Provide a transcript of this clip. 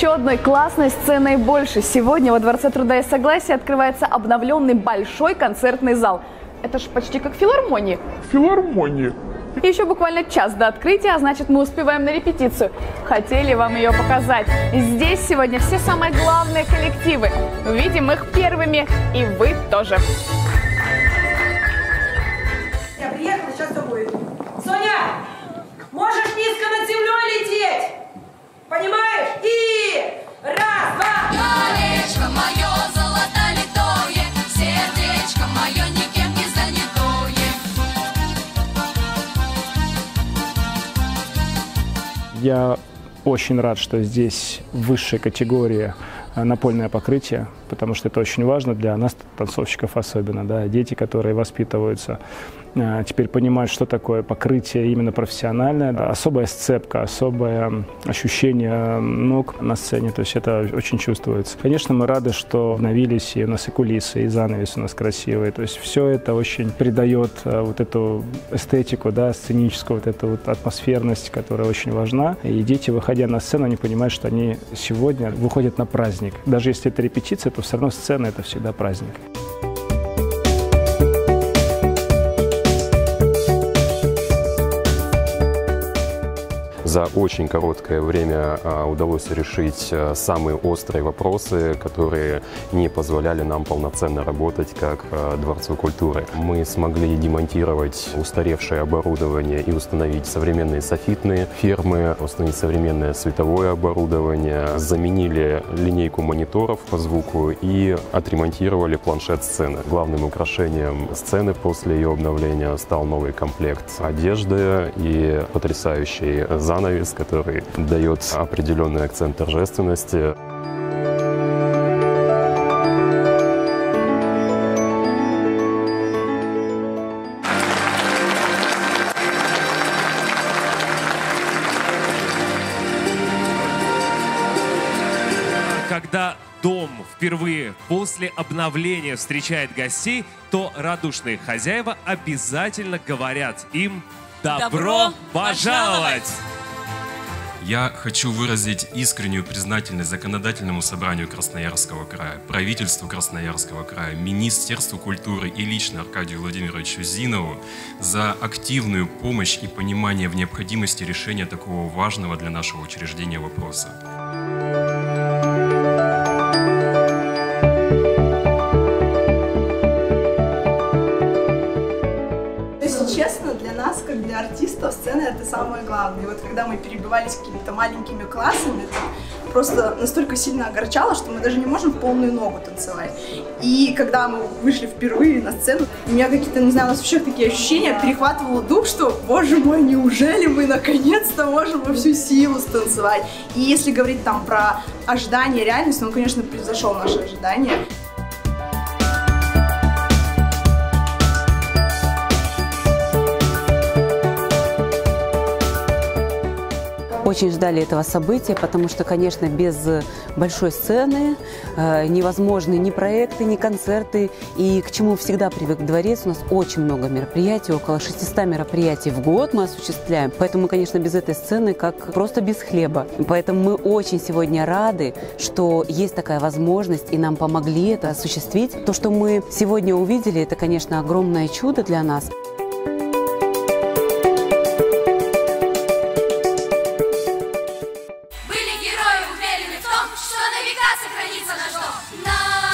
еще одной классной сценой больше. Сегодня во Дворце труда и согласия открывается обновленный большой концертный зал. Это ж почти как филармония. Филармония. Еще буквально час до открытия, а значит, мы успеваем на репетицию. Хотели вам ее показать. Здесь сегодня все самые главные коллективы. Увидим их первыми, и вы тоже. Я приехала, сейчас все будет. Соня, можешь низко над землей лететь? Понимаешь? И раз, два. Колечко мое золотолитое, сердечко мое никем не занятое. Я очень рад, что здесь высшая категория напольное покрытие, потому что это очень важно для нас, танцовщиков особенно. Да? Дети, которые воспитываются, теперь понимают, что такое покрытие именно профессиональное. Особая сцепка, особое ощущение ног на сцене, то есть это очень чувствуется. Конечно, мы рады, что обновились, и у нас и кулисы, и занавес у нас красивые. То есть все это очень придает вот эту эстетику, да, сценическую, вот эту вот атмосферность, которая очень важна. И дети, выходя на сцену, они понимают, что они сегодня выходят на праздник. Даже если это репетиция, то все равно сцена – это всегда праздник. За очень короткое время удалось решить самые острые вопросы, которые не позволяли нам полноценно работать как Дворцу культуры. Мы смогли демонтировать устаревшее оборудование и установить современные софитные фермы, установить современное световое оборудование, заменили линейку мониторов по звуку и отремонтировали планшет сцены. Главным украшением сцены после ее обновления стал новый комплект одежды и потрясающий занавес, который дает определенный акцент торжественности. Когда дом впервые после обновления встречает гостей, то радушные хозяева обязательно говорят им «Добро пожаловать!». Я хочу выразить искреннюю признательность Законодательному собранию Красноярского края, правительству Красноярского края, Министерству культуры и лично Аркадию Владимировичу Зинову за активную помощь и понимание в необходимости решения такого важного для нашего учреждения вопроса. Честно, для нас, как для артистов, сцена — это самое главное. И вот когда мы перебивались какими-то маленькими классами, это просто настолько сильно огорчало, что мы даже не можем в полную ногу танцевать. И когда мы вышли впервые на сцену, у меня какие-то, не знаю, у нас вообще такие ощущения, перехватывало дух, что, боже мой, неужели мы наконец-то можем во всю силу станцевать? И если говорить там про ожидание, реальность, он, конечно, превзошел наши ожидания. Очень ждали этого события, потому что, конечно, без большой сцены невозможны ни проекты, ни концерты. И к чему всегда привык Дворец, у нас очень много мероприятий, около 600 мероприятий в год мы осуществляем. Поэтому, конечно, без этой сцены как просто без хлеба. Поэтому мы очень сегодня рады, что есть такая возможность, и нам помогли это осуществить. То, что мы сегодня увидели, это, конечно, огромное чудо для нас. Были герои, уверены в том, что на века сохранится наш дом.